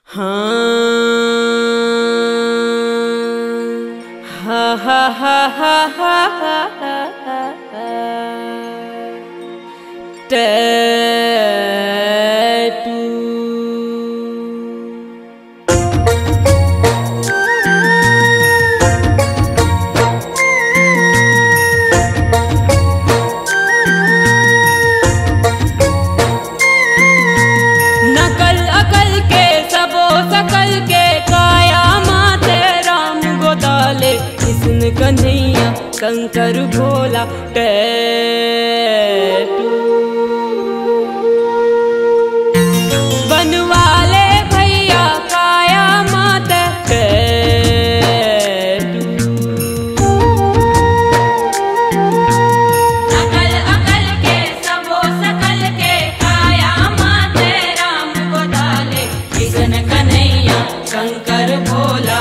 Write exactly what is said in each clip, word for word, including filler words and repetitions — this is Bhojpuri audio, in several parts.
हा हा हा हा हा हा हा टैटू नकल अकल के सबो सकल के काया माते राम गोदाले कृष्ण कन्हैया शंकर भोला टैटू बनवाले भैया काया माते टैटू नकल अकल के सबो सकल के काया माते राम गोदाले कृष्ण कन्हैया शंकर भोला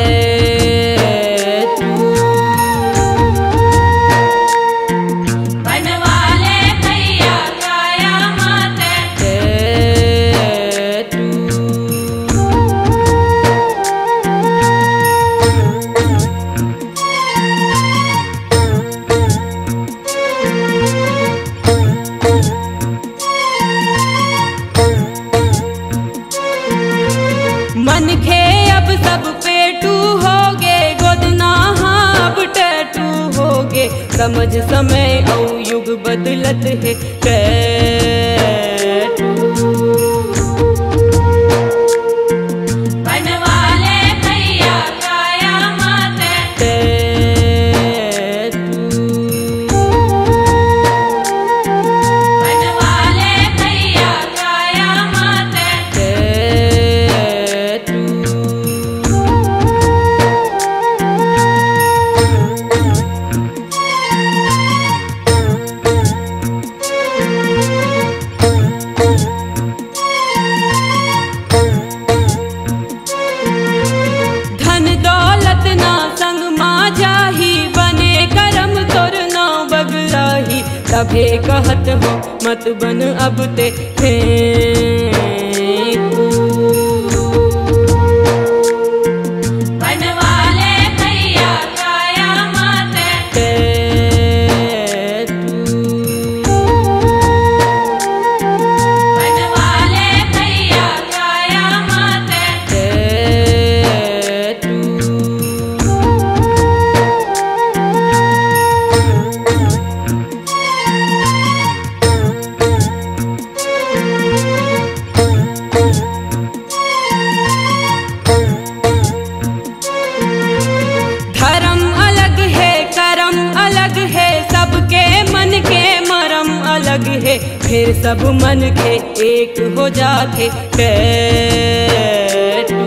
टैटू बनवाले भैया काया माते टैटू मन खे अब सब पेटू होगे गोदना हाँ अब टैटू होगे समझ समय औ युग बदलत है टैटू बनवाले भैया काया माते टैटू बनवाले भैया काया माते टैटू धन दौलत ना संग माझाही बने करम तोर ना बगराही तभे कहत हो मत बन अब ते फेंकू बनवाले भैया काया माते टैटू बनवाले भैया काया माते टैटू धर्म अलग है करम अलग है सबके मन के मरम अलग है फिर सब मन के एक हो जाते टैटू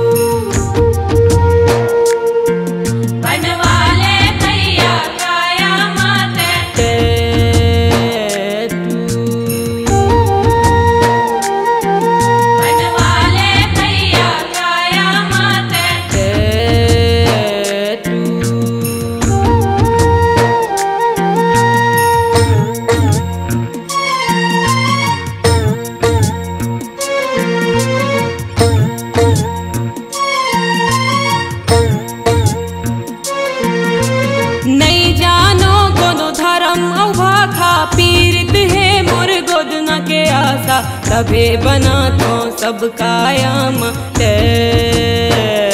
बनवाले भैया काया माते टैटू बनवाले भैया काया माते टैटू नहीं जानो कोनो धर्म औ भाखा पीरित है मोर गोदना के आशा तभे बना तो सब कायम टैटू